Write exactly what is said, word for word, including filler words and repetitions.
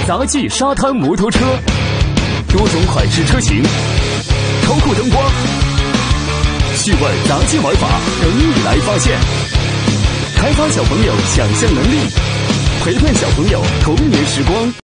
杂技沙滩摩托车，多种款式车型，超酷灯光，趣味杂技玩法等你来发现。开发小朋友想象能力，陪伴小朋友童年时光。